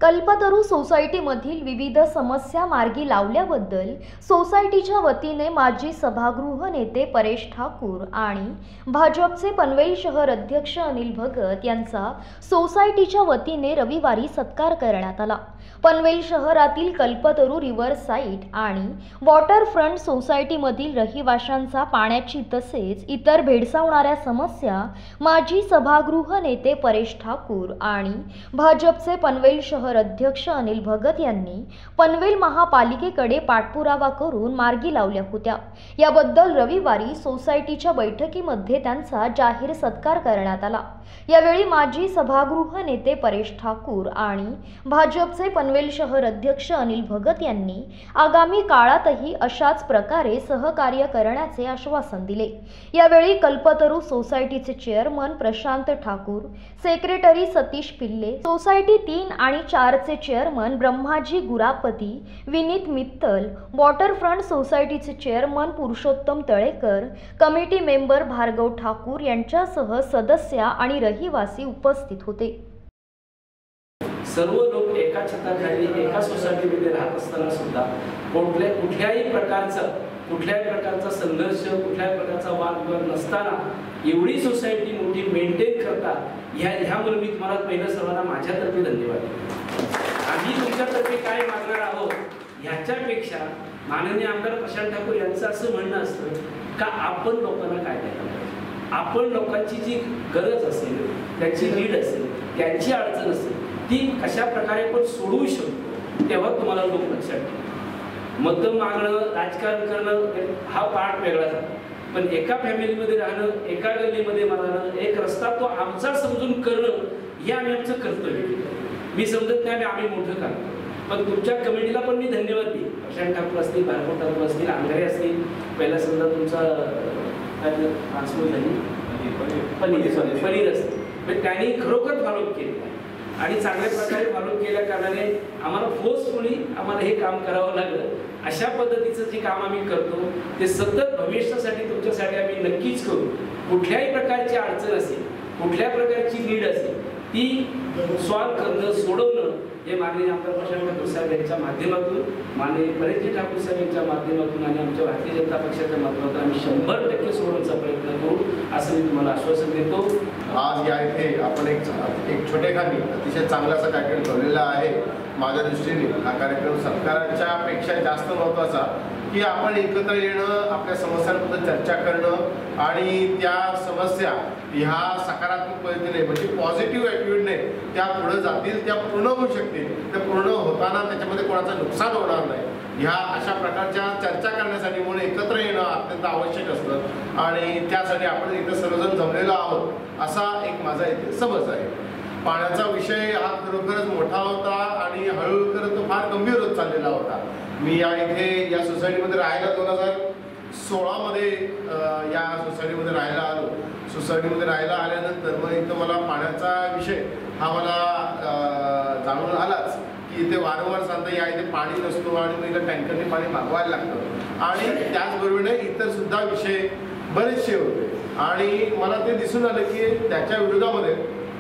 कल्पतरू सोसायटीमधील विविध समस्या मार्गी लावल्याबद्दल सोसायटीच्या वतीने माजी सभागृह नेते परेश ठाकूर आणि भाजपचे पनवेल शहर अध्यक्ष अनिल भगत यांचा सोसायटीच्या वतीने रविवारी सत्कार करण्यात आला। पनवेल शहरातील कल्पतरू रिव्हर साइड आणि वॉटरफ्रंट सोसायटीमधील रहिवाशांचा पाण्याची तसेच इतर भेडसावणाऱ्या समस्या माजी सभागृह नेते परेश ठाकूर आणि भाजपचे पनवेल शहर अध्यक्ष अनिल भगत यांनी पनवेल महापालिकेकडे पाठपुरावा करून मार्गी लावल्या होत्या। याबद्दल रविवारी सोसायटीच्या बैठकीमध्ये त्यांचा जाहीर सत्कार करण्यात आला। यावेळी माजी सभागृह नेते परेश ठाकूर आणि भाजपचे पनवेल शहर अध्यक्ष अनिल भगत यांनी आगामी काळातही अशाच प्रकारे सहकार्य करण्याचे आश्वासन दिले। यावेळी कल्पतरू सोसायटीचे chairman Prashant Thakur, secretary Satish Pillai, society 3 आणि 4 चे चेअरमन ब्रह्माजी गुरापती, विनीत मित्तल, वॉटरफ्रंट सोसायटीचे chairman Purushottam Talekar, committee member Bhargav Thakur यांच्यासह सदस्य आणि रहिवासी उपस्थित होते। सर्व लोक एका छताखाली एका सोसायटीमध्ये राहत असताना सुद्धा कुठल्याही प्रकारचा संघर्ष, कुठल्याही प्रकारचा वादविवाद नसताना एवढी सोसायटी मोठी मेंटेन करतात, ह्यामुळे मी तुम्हाला पहिलं सर्वांना माझ्यातर्फे धन्यवाद। आम्ही तुमच्यातर्फे काय मागणार आहोत ह्याच्यापेक्षा माननीय आमदार प्रशांत ठाकूर यांचं असं म्हणणं असतं का आपण लोकांना काय द्यायला पाहिजे, आपण लोकांची जी गरज असेल, त्यांची नीड असेल, त्यांची अडचण असेल, ती कशा प्रकारे आपण सोडवू शकतो तेव्हा तुम्हाला लोक लक्षात ठेवतील। मत मागणं, राजकारण करणं हा पार्ट वेगळा झाला, पण एका फॅमिलीमध्ये राहणं, एका गल्लीमध्ये राहणं, एक रस्ता तो आमचा समजून करणं हे आम्ही आमचं कर्तव्य केलं। मी समजत नाही आम्ही मोठं काम करतो, पण तुमच्या कमिटीला पण मी धन्यवाद देईन। प्रशांत ठाकूर असतील, भार्गव ठाकूर असतील, आंघरे असतील, पहिला समजा तुमचा पनीर असतील, त्यांनी खरोखर फॉलोअप केले आणि चांगल्या प्रकारे फॉलोअप केल्या कारणाने आम्हाला फोर्सफुली आम्हाला हे काम करावं लागलं। अशा पद्धतीचं जे काम आम्ही करतो ते सतत भविष्यासाठी तुमच्यासाठी आम्ही नक्कीच करू। कुठल्याही प्रकारची अडचण असेल, कुठल्या प्रकारची नीड असेल, ती सॉल्व करणं, सोडवणं हे माननीय आमदार प्रशांत ठाकूर साहेब यांच्या माध्यमातून, माननीय परेश ठाकूर साहेब यांच्या माध्यमातून आणि आमच्या भारतीय जनता पक्षाच्या माध्यमातून आम्ही 100% सोडवण्याचा प्रयत्न करू असं मी तुम्हाला आश्वासन देतो। आज या इथे आपण एक छोटेखानी अतिशय चांगला असा कार्यक्रम ठेवलेला आहे। माझ्या दृष्टीने हा कार्यक्रम सत्काराच्या पेक्षा जास्त महत्त्वाचा की आपण एकत्र येणं, आपल्या समस्यांबद्दल चर्चा करणं आणि त्या समस्या ह्या सकारात्मक पद्धतीने म्हणजे पॉझिटिव्ह ॲटिट्यूडने त्या पुढे जातील, त्या पूर्ण होऊ शकतील, त्या पूर्ण होताना त्याच्यामध्ये कोणाचं नुकसान होणार नाही, ह्या अशा प्रकारच्या चर्चा करण्यासाठी म्हणून एकत्र येणं अत्यंत आवश्यक असतं आणि त्यासाठी आपण इथं सर्वजण जमलेलो आहोत असा एक माझा इथे समज आहे। पाण्याचा विषय हा खरोखरच मोठा होता आणि हळूहळू करत तो फार गंभीर होत चाललेला होता। मी या सोसायटीमध्ये राहायला 2016 मध्ये या सोसायटीमध्ये राहायला आलो। सोसायटीमध्ये राहायला आल्यानंतर मग इथं मला पाण्याचा विषय हा मला जाणून आलाच की इथे वारंवार सांगता या इथे पाणी नसतो आणि मग इथं टँकरने पाणी मागवायला लागतं आणि त्याचबरोबरीने इतर सुद्धा विषय बरेचसे होते आणि मला ते दिसून आलं की त्याच्या विरोधामध्ये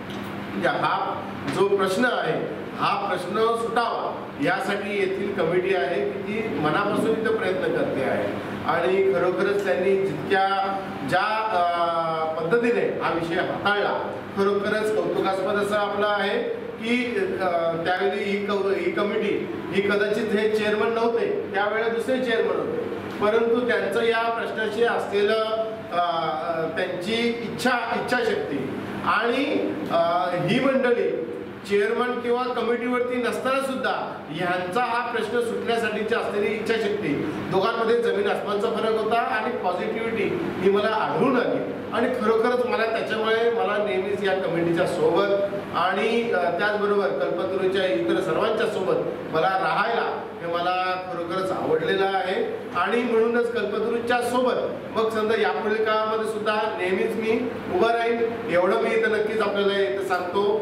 हा जो प्रश्न आहे हा प्रश्न सुटावा यासाठी येथील कमिटी आहे की ती मनापासून इथं प्रयत्न करते आहे आणि खरोखरच त्यांनी ज्या पद्धतीने हा विषय हाताळला खरोखरच कौतुकास्पद असं आपलं आहे की त्यावेळी ही कमिटी ही कदाचित हे चेअरमन नव्हते, त्यावेळेला दुसरे चेअरमन होते, परंतु त्यांचं या प्रश्नाशी असलेलं त्यांची इच्छाशक्ती आणि ही मंडळी चेअरमन किंवा कमिटीवरती नसताना सुद्धा ह्यांचा हा प्रश्न सुटण्यासाठीची असलेली इच्छाशक्ती, दोघांमध्ये जमीन आसमानचा फरक होता आणि पॉझिटिव्हिटी ही मला आढळून आली आणि खरोखरच मला त्याच्यामुळे मला नेहमीच या कमिटीच्या सोबत आणि त्याचबरोबर कल्पतरूच्या इतर सर्वांच्या सोबत मला राहायला हे मला खरोखरच आवडलेलं आहे आणि म्हणूनच कल्पतरूच्या सोबत मग समजा यापुढील काळामध्ये सुद्धा नेहमीच मी उभं राहीन एवढं मी इथं नक्कीच आपल्याला इथं सांगतो।